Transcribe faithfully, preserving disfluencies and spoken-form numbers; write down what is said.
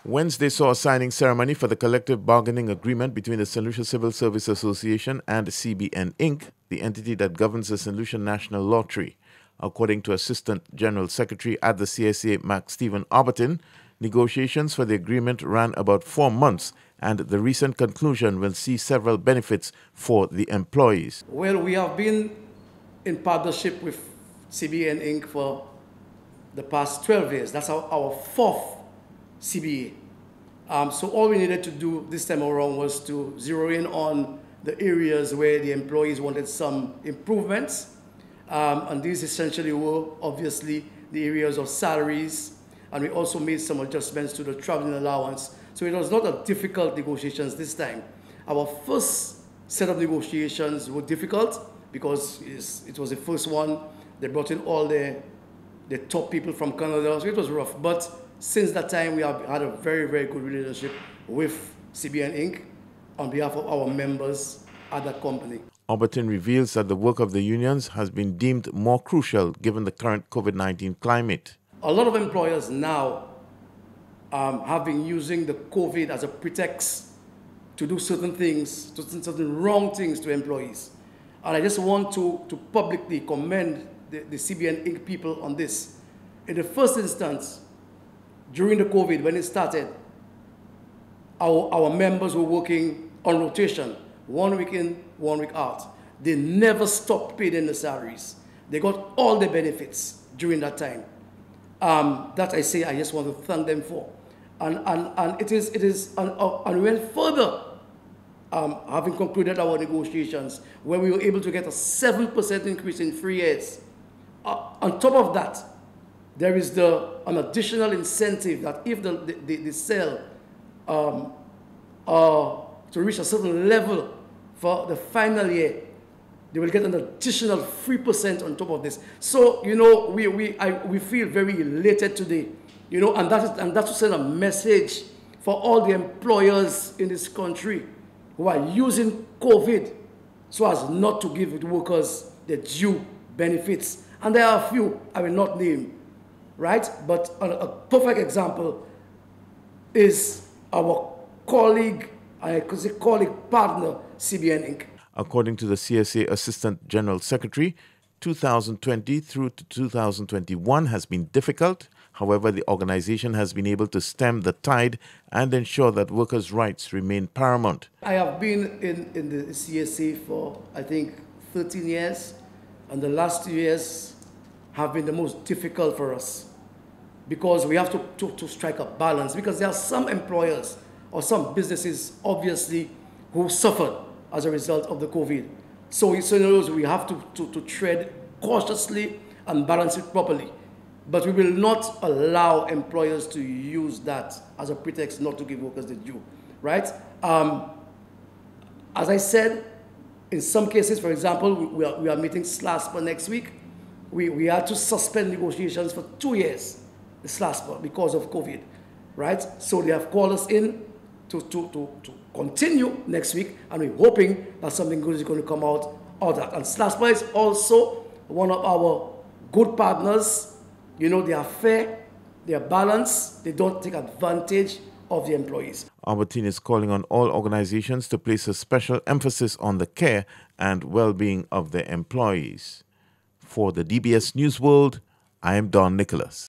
Wednesday saw a signing ceremony for the collective bargaining agreement between the Saint Lucia Civil Service Association and C B N Incorporated, the entity that governs the Saint Lucia National Lottery. According to Assistant General Secretary at the C S A, MacStephen Aubertin, negotiations for the agreement ran about four months, and the recent conclusion will see several benefits for the employees. Well, we have been in partnership with C B N Incorporated for the past twelve years. That's our, our fourth C B A. Um, so all we needed to do this time around was to zero in on the areas where the employees wanted some improvements. Um, and these essentially were obviously the areas of salaries, and we also made some adjustments to the traveling allowance. So it was not a difficult negotiations this time. Our first set of negotiations were difficult because it was the first one. They brought in all the, the top people from Canada, so it was rough. But since that time, we have had a very, very good relationship with C B N Incorporated on behalf of our members at that company. Aubertin reveals that the work of the unions has been deemed more crucial given the current COVID nineteen climate. A lot of employers now um, have been using the COVID as a pretext to do certain things, to do certain wrong things to employees. And I just want to, to publicly commend the, the C B N Incorporated people on this. In the first instance, during the COVID, when it started, our, our members were working on rotation, one week in, one week out. They never stopped paying the salaries. They got all the benefits during that time. Um, that I say I just want to thank them for. And, and, and it is, it is and, uh, and we went further, um, having concluded our negotiations, where we were able to get a seven percent increase in three years. Uh, on top of that, there is the, an additional incentive that if the, the, the, the sale um, uh, to reach a certain level for the final year, they will get an additional three percent on top of this. So, you know, we, we, I, we feel very elated today, you know, and, that is, and that's to send a message for all the employers in this country who are using COVID so as not to give the workers the due benefits. And there are a few I will not name. Right? But a, a perfect example is our colleague, I could say colleague partner, C B N Incorporated. According to the C S A Assistant General Secretary, two thousand twenty through to two thousand twenty-one has been difficult. However, the organization has been able to stem the tide and ensure that workers' rights remain paramount. I have been in, in the C S A for, I think, thirteen years, and the last two years have been the most difficult for us because we have to, to, to strike a balance, because there are some employers or some businesses, obviously, who suffered as a result of the COVID. So, so in other words, we have to, to, to tread cautiously and balance it properly. But we will not allow employers to use that as a pretext not to give workers the due, right? Um, as I said, in some cases, for example, we, we, are, we are meeting SLASPA next week. We, we had to suspend negotiations for two years, the SLASPA, because of COVID, right? So they have called us in to, to, to, to continue next week, and we're hoping that something good is going to come out of that. And SLASPA is also one of our good partners. You know, they are fair, they are balanced, they don't take advantage of the employees. Aubertin is calling on all organizations to place a special emphasis on the care and well-being of their employees. For the D B S News World, I am Don Nicholas.